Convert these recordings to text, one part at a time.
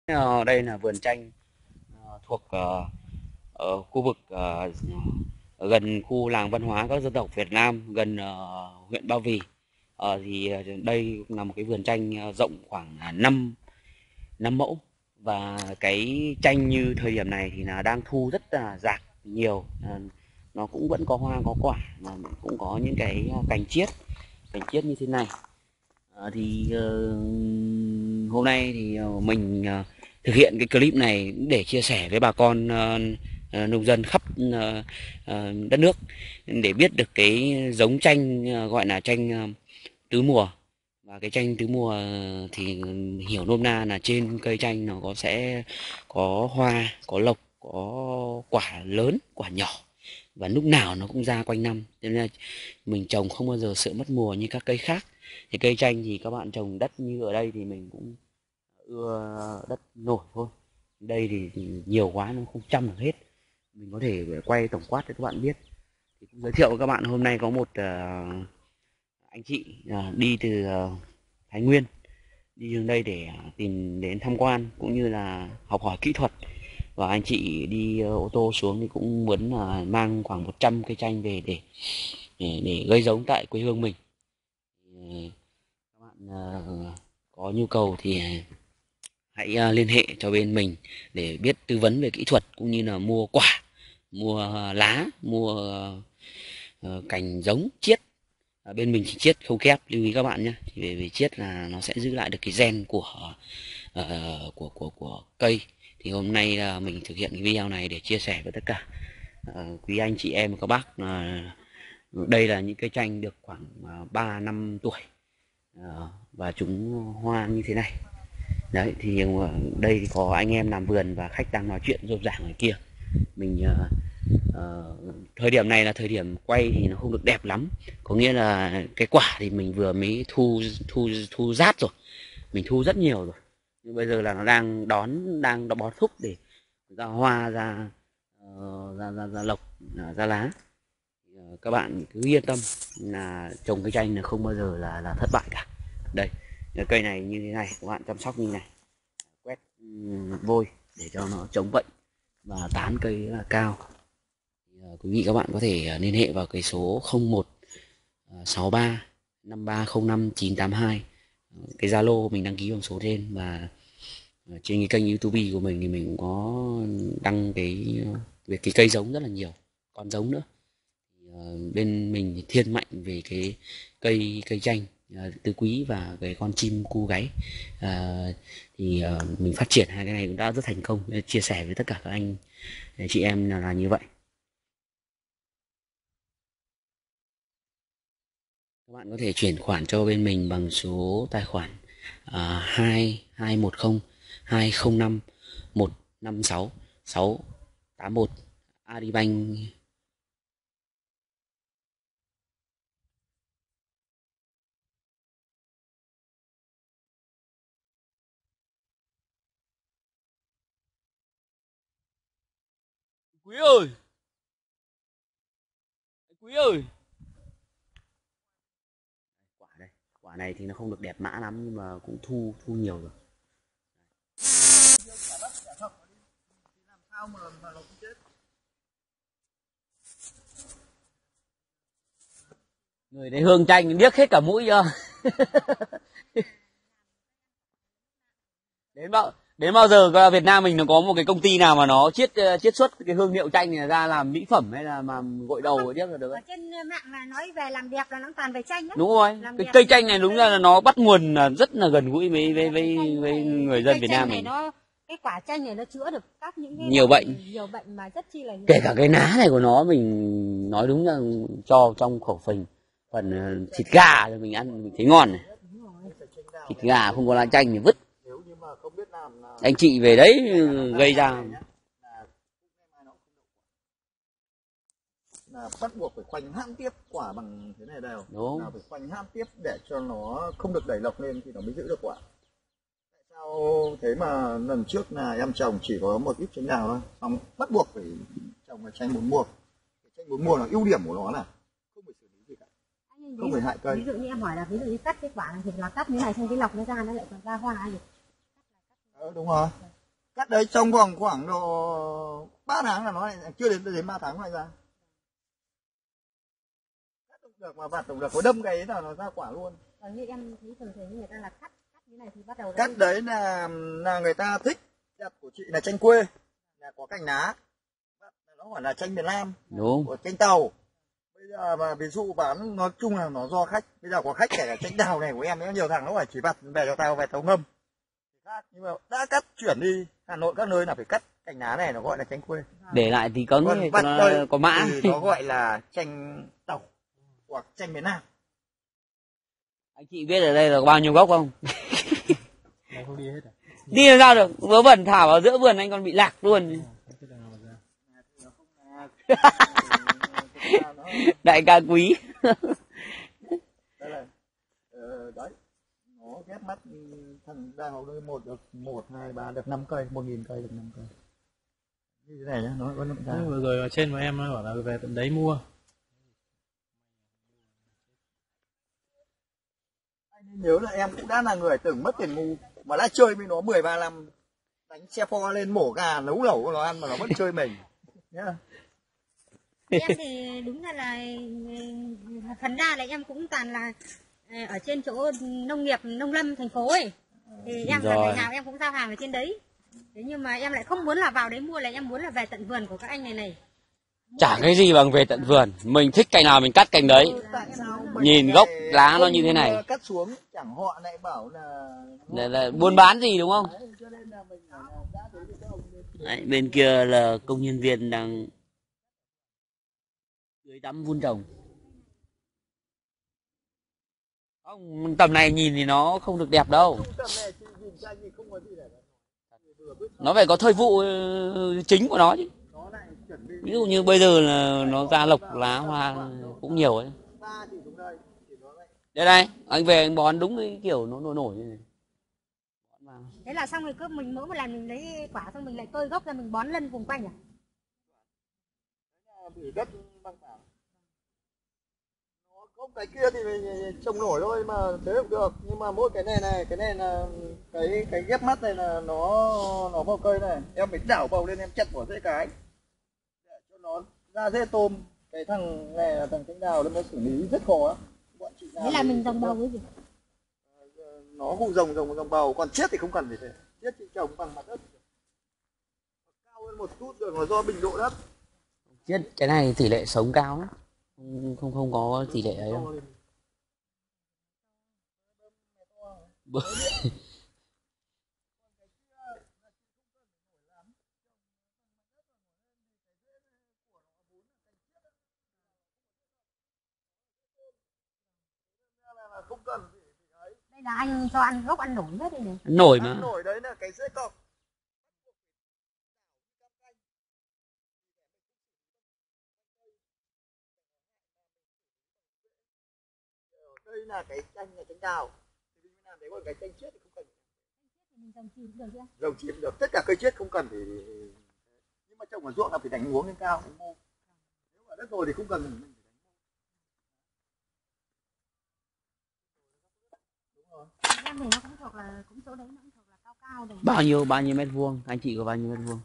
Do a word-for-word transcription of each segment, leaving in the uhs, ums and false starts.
Ờ, đây là vườn chanh ờ, thuộc ờ, ở khu vực ờ, ở gần khu làng văn hóa các dân tộc Việt Nam, gần ờ, huyện Ba Vì. Ờ, thì ờ, đây là một cái vườn chanh ờ, rộng khoảng à, năm năm mẫu, và cái chanh như thời điểm này thì là đang thu rất là rạc nhiều. Ờ, nó cũng vẫn có hoa có quả, mà cũng có những cái cành chiết cành chiết như thế này. Ờ, thì ờ, hôm nay thì ờ, mình ờ, thực hiện cái clip này để chia sẻ với bà con ờ, ờ, nông dân khắp ờ, ờ, đất nước, để biết được cái giống chanh ờ, gọi là chanh ờ, tứ mùa. Và cái chanh tứ mùa thì hiểu nôm na là trên cây chanh nó có sẽ có hoa, có lộc, có quả lớn, quả nhỏ, và lúc nào nó cũng ra quanh năm, cho nên là mình trồng không bao giờ sợ mất mùa như các cây khác. Thì cây chanh thì các bạn trồng đất như ở đây thì mình cũng ưa đất nổi thôi. Đây thì, thì nhiều quá nó không chăm được hết, mình có thể quay tổng quát để các bạn biết. Thì cũng giới thiệu với các bạn, hôm nay có một uh, anh chị uh, đi từ uh, Thái Nguyên đi đến đây để uh, tìm đến tham quan cũng như là học hỏi kỹ thuật. Và anh chị đi uh, ô tô xuống thì cũng muốn uh, mang khoảng một trăm cây chanh về để để, để gây giống tại quê hương mình. Thì các bạn uh, có nhu cầu thì hãy uh, liên hệ cho bên mình để biết tư vấn về kỹ thuật, cũng như là mua quả, mua uh, lá, mua uh, cành giống chiết. À, bên mình chỉ chiết không kép, lưu ý các bạn nhé. Thì về, về chiết là nó sẽ giữ lại được cái gen của uh, của của của cây. Thì hôm nay uh, mình thực hiện cái video này để chia sẻ với tất cả uh, quý anh chị em và các bác. Uh, đây là những cây chanh được khoảng uh, ba năm tuổi uh, và chúng hoa như thế này. Đấy, thì uh, đây thì có anh em làm vườn và khách đang nói chuyện rôm rả ngoài kia. Mình uh, uh, thời điểm này là thời điểm quay thì nó không được đẹp lắm, có nghĩa là cái quả thì mình vừa mới thu thu thu rát rồi, mình thu rất nhiều rồi, nhưng bây giờ là nó đang đón đang đón bón thúc để ra hoa, ra uh, ra, ra ra lộc, uh, ra lá. Uh, các bạn cứ yên tâm là trồng cây chanh là không bao giờ là là thất bại cả. Đây, cây này như thế này, các bạn chăm sóc như này, quét um, vôi để cho nó chống bệnh và tán cây rất là cao. Thì, uh, quý vị các bạn có thể uh, liên hệ vào cái số không một sáu ba năm ba không năm chín tám hai, cái Zalo mình đăng ký bằng số trên. Và uh, trên cái kênh YouTube của mình thì mình cũng có đăng cái uh, về cái cây giống rất là nhiều, con giống nữa. Thì, uh, bên mình thì thiên mạnh về cái cây cây chanh uh, tứ quý và cái con chim cu gáy. Uh, thì uh, mình phát triển hai cái này cũng đã rất thành công, chia sẻ với tất cả các anh chị em là, là như vậy. Các bạn có thể chuyển khoản cho bên mình bằng số tài khoản uh, hai hai một không hai không năm một năm sáu sáu tám một Agribank. Quý ơi, quý ơi, quả đây, quả này thì nó không được đẹp mã lắm nhưng mà cũng thu thu nhiều rồi. Người đấy hương chanh điếc hết cả mũi chưa? đến bao đến bao giờ Việt Nam mình nó có một cái công ty nào mà nó chiết chiết xuất cái hương liệu chanh này ra làm mỹ phẩm hay là mà gội đầu ấy, điếc là được. Ở trên mạng là nói về làm đẹp là nó toàn về chanh đấy. Đúng rồi, cái cây chanh này đúng ra là nó bắt nguồn là rất là gần gũi với với với, với người dân Việt Nam mình. Nó, cái quả chanh này nó chữa được các những cái nhiều bệnh nhiều bệnh mà rất chi là nhiều. Kể cả cái lá này của nó mình nói đúng là cho trong khẩu phần phần thịt gà thì mình ăn mình thấy ngon này. Thịt gà không có lá chanh thì vứt. Anh chị về đấy gây ra là bắt buộc phải khoanh hãm tiếp quả bằng thế này đều. Đúng. Là phải khoanh hãm tiếp để cho nó không được đẩy lọc lên thì nó mới giữ được quả. Tại sao thế mà lần trước là em trồng chỉ có một ít chanh đào thôi, xong bắt buộc phải trồng là chanh bốn mùa. Chanh bốn mùa là ưu điểm của nó là không phải xử lý gì cả, không phải hại cây. Ví dụ như em hỏi là ví dụ như cắt cái quả này thì là cắt như này xong cái lọc nó ra nó lại còn ra hoa gì. Ờ, đúng rồi. cắt đấy trong vòng khoảng độ ba tháng là nó lại chưa đến đến ba tháng lại ra. Cắt cũng được mà vặt cũng được, có đâm cái ấy là nó ra quả luôn. Còn như em thấy thường thường như người ta là cắt cắt như này thì bắt đầu Cắt đấy là là người ta thích. Đẹp của chị là chanh quê, là có cành lá, nó gọi là chanh miền Nam, đúng của chanh tàu. Bây giờ mà ví dụ bán nói chung là nó do khách. Bây giờ có khách kể cả chanh đào này của em, nó nhiều thằng nó phải chỉ vặt về cho tao về tao ngâm. Nhưng mà đã cắt chuyển đi Hà Nội các nơi là phải cắt cành lá này, nó gọi là chanh quê. để lại thì cứng Còn thì vặt nó đây có mã. thì nó gọi là chanh tàu hoặc chanh miền Nam. Anh chị biết ở đây là có bao nhiêu gốc không? Này không đi hết à? Đi làm sao được, vớ vẩn thả vào giữa vườn anh còn bị lạc luôn. Đại ca quý. Đây là, ờ, đấy, nó ghép mắt thằng đào đây một được một hai ba được năm cây, một nghìn cây được năm cây. Như thế này nhá, nó có năm cây. Vừa rồi ở trên của em nó bảo là về tận đấy mua. Anh nên nhớ là em cũng đã là người từng mất tiền ngu mà đã chơi với nó mười ba năm, đánh xe pho lên mổ gà nấu lẩu của nó ăn mà nó vẫn chơi mình nhá. em thì đúng là là phần ra là em cũng toàn là ở trên chỗ nông nghiệp nông lâm thành phố ấy, thì em là ngày nào em cũng giao hàng ở trên đấy. Thế nhưng mà em lại không muốn là vào đấy mua, là em muốn là về tận vườn của các anh này này. Chả cái gì bằng về tận vườn, mình thích cành nào mình cắt cành đấy. Nhìn gốc lá nó như thế này cắt xuống chẳng họ lại bảo là là, là buôn bán gì đúng không? Đấy, bên kia là công nhân viên đang tưới tắm vun trồng. Không, tầm này nhìn thì nó không được đẹp đâu. Nó phải có thời vụ chính của nó chứ. Ví dụ như bây giờ là nó ra lộc lá hoa cũng nhiều ấy. Đây này, anh về anh bón đúng cái kiểu nó nổi nổi như này. Thế là xong rồi cứ mình mỗi một lần mình lấy quả xong mình lại tơi gốc ra mình bón lân vùng quanh à? Đất bằng bảo. Nó không cái kia thì mình trồng nổi thôi mà thế cũng được, nhưng mà mỗi cái này này, cái này là cái cái ghép mắt này là nó nó vào cây này, em phải đảo bầu lên em chặt bỏ rễ cái để cho nó ra rễ tôm. Cái thằng này là thằng cánh đào nó xử lý rất khó lắm. Bọn chị Thế là mình trồng bầu cái gì? Nó vụ rồng rồng rồng bầu, còn chết thì không cần gì thế. Chết thì trồng bằng mặt đất. Cao hơn một chút được là do bình độ đất. Chết cái này tỷ lệ sống cao lắm. Không không không có tỷ lệ ấy đâu. Đây là anh cho ăn gốc ăn nổi hết đây này. Nổi mà. Ăn nổi đấy là cái rễ cọc. Đây là cái chanh là chanh đào. Thì mình làm đấy, còn cái chanh chết thì không cần. Mình trồng chìm được chưa? Trồng chìm được, tất cả cây chết không cần thì, nhưng mà trồng ở ruộng là phải đánh uống lên cao, đánh mô. Nếu mà đất rồi thì không cần mình phải đánh mô. Em thì nó cũng thuộc là cũng chỗ đấy nó cũng thuộc là cao cao này. Bao nhiêu bao nhiêu mét vuông? Anh chị có bao nhiêu mét vuông?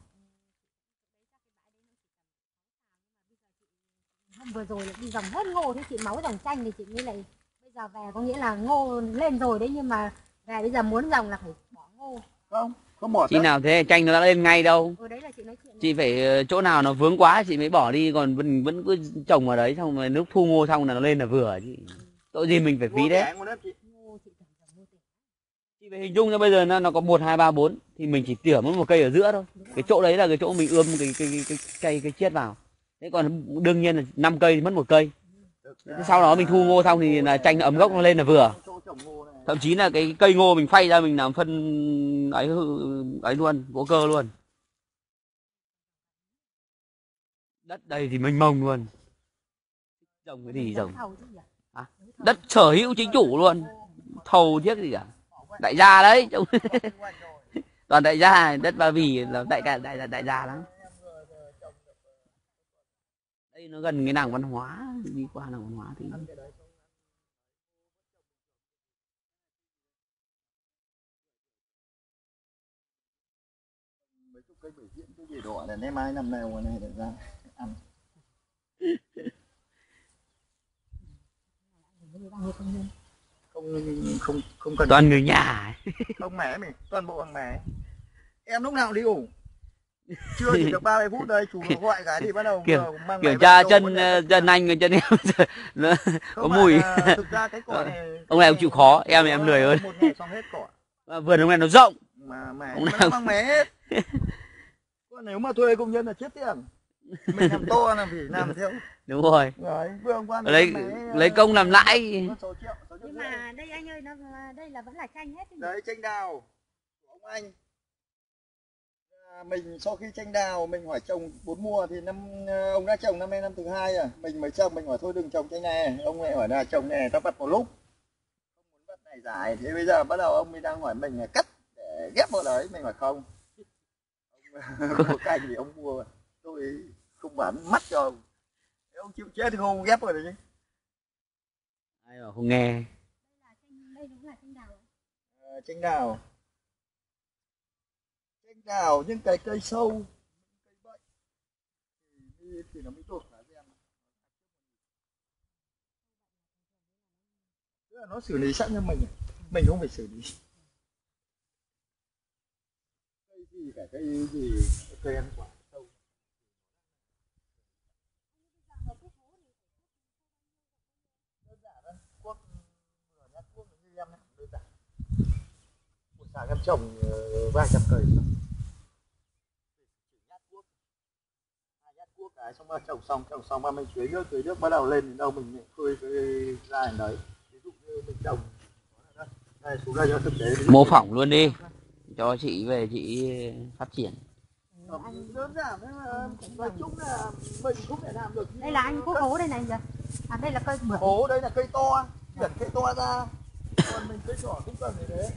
Hôm vừa rồi là đi dòng hết ngô thì chị máu dòng chanh thì chị mới lại bây giờ về có nghĩa là ngô lên rồi đấy, nhưng mà về bây giờ muốn dòng là phải bỏ ngô. Không, không bỏ. Khi nào thế chanh nó đã lên ngay đâu. Ừ, đấy là chị nói chuyện. Chị phải chỗ nào nó vướng quá chị mới bỏ đi, còn vẫn vẫn cứ trồng ở đấy xong rồi lúc thu ngô xong là nó lên là vừa chứ. Tội gì mình phải phí đấy. Chị phải hình dung cho bây giờ nó nó có một hai ba bốn thì mình chỉ tỉa mỗi một cây ở giữa thôi. Cái chỗ đấy là cái chỗ mình ươm cái cái cái cây cái chiết vào. Thế còn đương nhiên là năm cây thì mất một cây. Thế sau đó mình thu ngô xong thì là chanh ấm gốc nó lên là vừa. Thậm chí là cái cây ngô mình phay ra mình làm phân ấy ấy luôn, vô cơ luôn. Đất đây thì mênh mông luôn. Trồng cái gì trồng? À, đất sở hữu chính chủ luôn. Thầu thiết gì cả. Đại gia đấy. Toàn đại gia, đất Ba Vì là đại đại đại, đại gia lắm. Đây nó gần cái làng văn hóa, đi qua làng văn hóa thì mấy chục cây bưởi diễn cái gì đỏ là nay mai năm nào này để ra ăn. Không không không cần Toàn người nhà. không mẻ mình, toàn bộ bằng mẻ. Em lúc nào đi ngủ. Chưa chỉ được ba mươi phút đây, chủ nó gọi cái thì bắt đầu Kiểm, mang kiểm tra chân chân anh chân em nó có mùi. Thực ra cái cỏ này ông này ông chịu khó, em thì em lười hơn. Một ngày xong hết cỏ. Vườn ông này nó rộng Mà mẻ ông nó nào... mang mẻ hết. Còn nếu mà thuê công nhân là chết tiền. Mình làm to là phải làm theo. Đúng rồi. Rồi, vương quan lấy lấy công làm lãi. Nhưng mà đây anh ơi, nó đây là vẫn là chanh hết. Đấy, chanh đào của ông anh. À, mình sau khi chanh đào mình hỏi trồng bốn mùa thì năm ông đã trồng năm nay năm thứ hai à, mình mới trồng mình hỏi thôi đừng trồng chanh này, ông lại hỏi là trồng này ta bắt một lúc, không muốn bắt này giải, thế bây giờ bắt đầu ông mới đang hỏi mình là cắt để ghép vào đấy, mình hỏi không, ông có cành thì ông mua, tôi không bán mắt cho ông, thế ông chịu chết thì không ghép vào đấy chứ. Ai mà không nghe. Đây đúng là chanh đào. À, chanh đào. Chanh đào nhưng cái cây sâu, cây bệnh thì, thì nó mới đột phá gen. Tức là nó xử lý sẵn cho mình, mình không phải xử lý. Cây gì cả cây gì, cây ăn quả sâu. Đơn giản thôi, cuốc nửa nhát cuốc như em này, đơn giản. Một sáng em trồng vài trăm cây thôi. Chỉ nhát cuốc, hai nhát cuốc cái xong rồi trồng xong, trồng xong mà mình tưới nước, tưới nước bắt đầu lên đến đâu mình khơi cái ra đến đấy. Ví dụ như mình trồng đây xuống đây cho thực tế. Mô phỏng luôn đi, cho chị về chị phát triển. Đơn giản đấy mà, nói chung là mình không thể làm được. Đây là anh cuốc hố đây này giờ. À đây là cây bưởi. Hố đây là cây to, chuyển cây to ra. Còn mình cây nhỏ cũng cần như thế.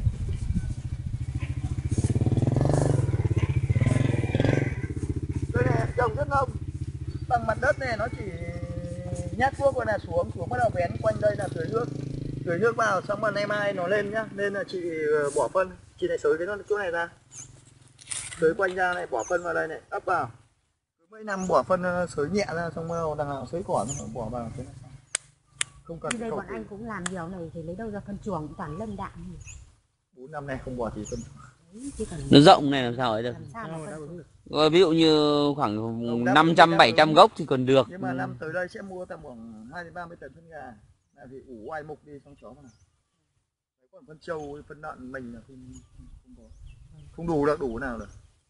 Đây này trồng rất nông, bằng mặt đất này nó chỉ nhát cuốc qua là xuống, xuống bắt đầu vén quanh đây là tưới nước, tưới nước vào xong rồi nay mai nó lên nhá, nên là chị bỏ phân, chị này xới cái chỗ này ra, tưới quanh ra này, bỏ phân vào đây này, ấp vào, cứ mấy năm bỏ phân xới nhẹ ra xong rồi đằng nào xới cỏ xong bỏ vào thế này. Không cần. Đây bọn anh cũng làm nhiều này thì lấy đâu ra phân chuồng, toàn lâm đạm. Bốn năm nay không bỏ thì phân. Nó rộng này làm sao ấy được. Rồi, ví dụ như khoảng năm trăm bảy trăm gốc thì còn được. Nhưng mà năm tới đây sẽ mua tầm khoảng hai đến ba mươi tấn phân gà. Là vì ủ oai mục đi xong chó mà. Còn phân trâu, phân lợn mình là không không có. Không đủ được, đủ nào được.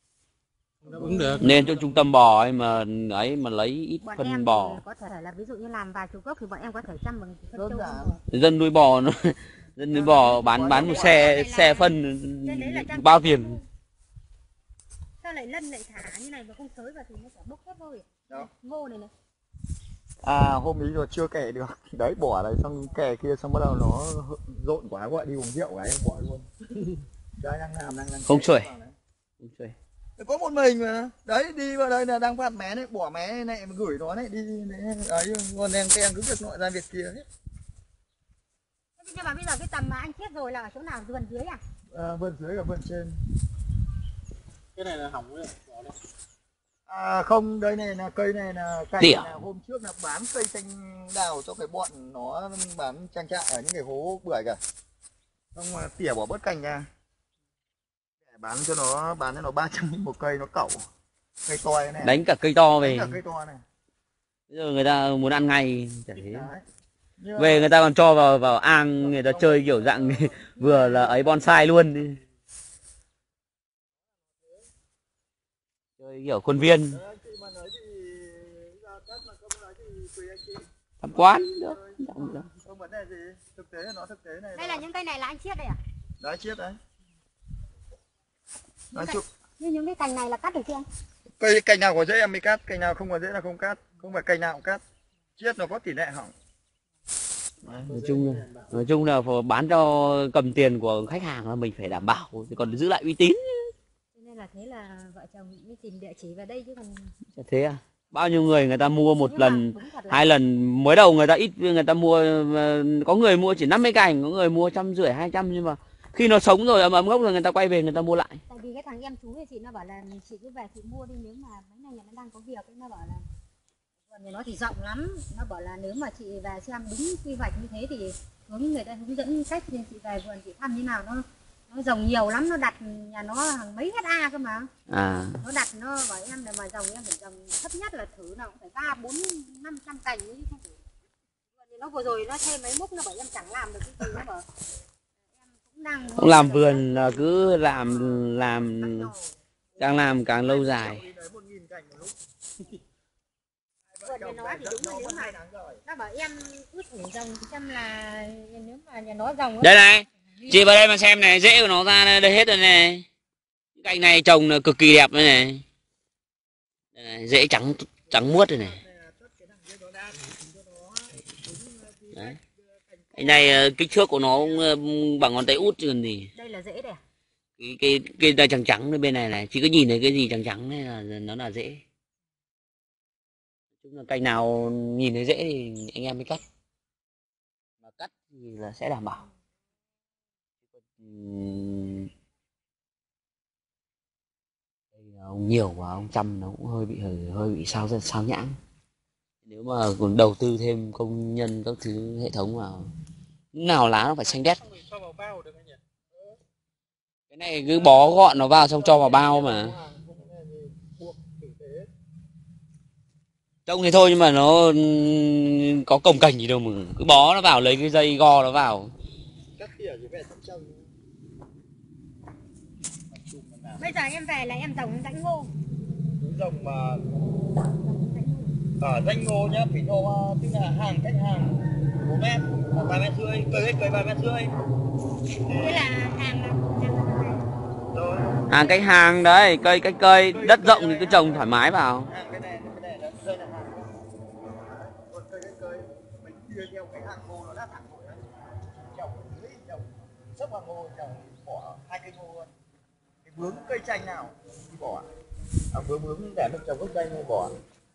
Đúng được. Nên cho trung tâm bò ấy mà ấy mà lấy ít Bọn phân em bò. có thể là ví dụ như làm vài chục gốc thì bọn em có thể chăm bằng phân Đơn trâu. giản. Dân nuôi bò nó dân nuôi bò bán bán một xe xe phân bao tiền. Sao lại lân lại thả như này mà không xới vào thì nó sẽ bốc hết thôi. Đó. Ngô này này. À hôm ý rồi chưa kể được. Đấy bỏ đấy xong kè kia xong bắt đầu nó rộn quá gọi đi uống rượu cái bỏ luôn. Trời đang làm đang đang Không xuể. Không xuể. Có một mình mà. Đấy đi vào đây là đang phát mé đấy, bỏ mé này mà gửi nó này đi đấy còn đèn ken cứ việc nội ra việc kia hết. Nhưng mà bây giờ cái tầm mà anh chết rồi là ở chỗ nào, vườn dưới à? À, vườn dưới và vườn trên. Cái này là hỏng đấy. À không, đây này là cây này là cành Tỉa. là hôm trước là bán cây chanh đào cho cái bọn nó bán trang trại ở những cái hố bưởi cả. Xong mà tỉa bỏ bớt cành ra. Để bán cho nó bán cho nó ba trăm nghìn một cây nó cẩu. Cây to này. Đánh cả cây to về. Đánh cả cây to này. Bây giờ người ta muốn ăn ngay chả thế. Đấy. Về người ta còn cho vào vào ang, người ta chơi kiểu dạng vừa là ấy bonsai luôn đi. Chơi kiểu khuôn viên. Tham quan được. Không vấn đề gì, thực tế nó thực tế này. Đây là những cây này là anh chiết đây à? Đấy chiết đấy. Nói chung như những cái cành này là cắt được chưa anh? Cây cành nào có rễ em mới cắt, cành nào không có rễ là không cắt, không phải cành nào cũng cắt. Chiết nó có tỷ lệ hỏng. Đấy, nói chung nói chung là bán cho cầm tiền của khách hàng là mình phải đảm bảo, còn giữ lại uy tín. Cho nên là thế là vợ chồng mới tìm địa chỉ vào đây chứ còn. Thế à? Bao nhiêu người người ta mua một Nhưng lần, là... hai lần, mới đầu người ta ít, người ta mua, có người mua chỉ năm mươi cành, có người mua trăm rưỡi hai trăm, nhưng mà Khi nó sống rồi ấm ấm gốc rồi người ta quay về người ta mua lại. Tại vì cái thằng em chú thì chị nó bảo là chị cứ về chị mua đi, nếu mà mấy này nhà nó đang có việc ấy, nó bảo là vườn nhà nó thì rộng lắm, nó bảo là nếu mà chị về xem đúng quy hoạch như thế thì hướng người ta hướng dẫn cách thì chị về vườn chị thăm như nào, nó nó trồng nhiều lắm, nó đặt nhà nó hàng mấy hecta cơ mà. À. Nó đặt nó bảo em là mà trồng em phải trồng thấp nhất là thử nào cũng phải ba bốn năm trăm cành chứ không phải. Nó vừa rồi nó thêm mấy múc nó bảo em chẳng làm được cái gì, nó bảo em cũng đang Không làm vườn là cứ làm làm càng làm càng lâu dài. Vườn nhà nó thì đúng là nếu mà nó bảo em cứ thử trồng xem là nếu mà nhà nó trồng. Đây này, chị vào đây mà xem này, rễ của nó ra đây hết rồi này. Cành này trồng là cực kỳ đẹp đây này. Đây này, rễ trắng trắng muốt đây này. Đấy. Cái này kích thước của nó bằng ngón tay út chứ còn gì. Đây là rễ đây à? Cái cái cái đây trắng trắng bên này này, chỉ cứ nhìn thấy cái gì trắng trắng này là nó là rễ. Chung là cành nào nhìn thấy rễ thì anh em mới cắt. Mà cắt thì là sẽ đảm bảo. Đây là ông nhiều quá, ông chăm nó cũng hơi bị hơi, hơi bị sao sao nhãng. Nếu mà còn đầu tư thêm công nhân các thứ hệ thống vào, nào lá nó phải xanh đét. Cái này cứ bó gọn nó vào xong cho vào bao mà. Trông thì thôi nhưng mà nó có cồng cành gì đâu mà cứ bó nó vào, lấy cái dây go nó vào. Bây giờ em về là em trồng rãnh ngô. Trồng mà ở rãnh ngô nhá, phỉ thô tức là hàng cách hàng một mét, ba mét rưỡi, cây cây ba mét rưỡi. Thế là hàng là rồi. Hàng cách hàng đấy, cây cách cây, đất rộng thì cứ trồng thoải mái vào. Hàng cái này, cái này là đây là hàng. Còn cây cách cây, mình chia theo cái hàng ngô nó đã thẳng rồi đấy. Trồng dưới trồng sấp hàng ngô, trồng bỏ hai cây ngô luôn. Cái vướng cây chanh nào thì bỏ. À, vướng vướng để nó trồng gốc chanh thì bỏ.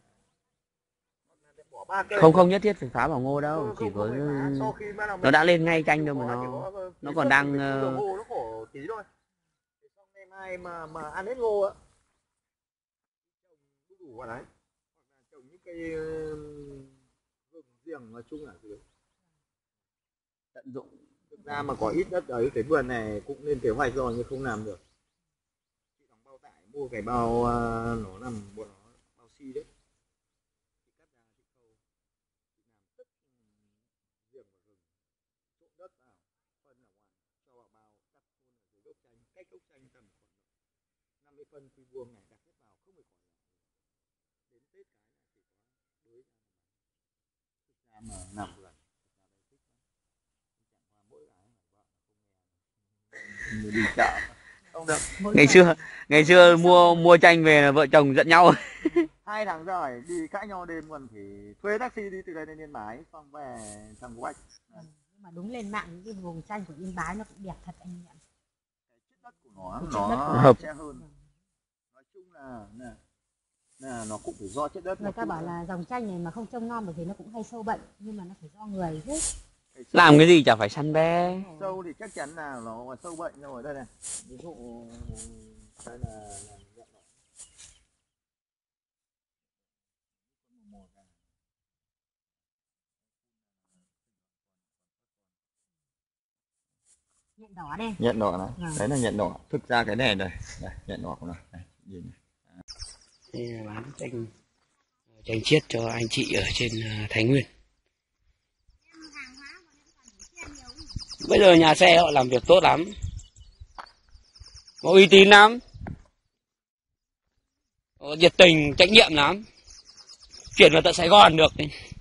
Không không nhất thiết phải phá vào ngô đâu, chỉ có nó đã lên ngay chanh đâu mà nó nó còn đang ngô nó khổ tí thôi. Xong ngày mai mà mà ăn hết ngô á, trồng đủ vào đấy, hoặc là trồng những cây gừng riềng nói chung là gì tận dụng. Thực ra mà có ít đất đấy, cái vườn này cũng lên kế hoạch rồi nhưng không làm được. Chị đóng bao tải mua cái bao nó nằm bọn nó bao xi đấy. Cách gốc chanh tầm khoảng năm mươi phân quy vuông này, đặt hết vào không phải khỏi. Đến Tết cái là chỉ có đối thực ra mà nằm gần thích lắm. Chẳng qua mỗi cái vợ không nghe đi chợ không được. Ngày xưa ngày xưa mua mua chanh về là vợ chồng giận nhau. Hai tháng rồi đi cãi nhau đêm còn phải thuê taxi đi từ đây đến Yên Bái xong về thằng Quách. nhưng mà đúng lên mạng những cái vùng chanh của Yên Bái nó cũng đẹp thật anh em. Đất của nó nó hợp sẽ hơn. Nói chung là là, là nó cũng phải do chất đất. Người ta bảo là dòng chanh này mà không trông nom được thì nó cũng hay sâu bệnh, nhưng mà nó phải do người hết. Làm cái gì chả phải săn bé. Sâu thì chắc chắn là nó sâu bệnh rồi. Đây này, ví dụ đây là, là nhện đỏ đây. nhện đỏ này, à. Đấy là nhện đỏ. Thực ra cái này đây, đây nhện đỏ của nó. Đây, nhìn này. Đây là bán chanh chanh chiết cho anh chị ở trên Thái Nguyên. Bây giờ nhà xe họ làm việc tốt lắm, có uy tín lắm, có nhiệt tình, trách nhiệm lắm, chuyển vào tận Sài Gòn được.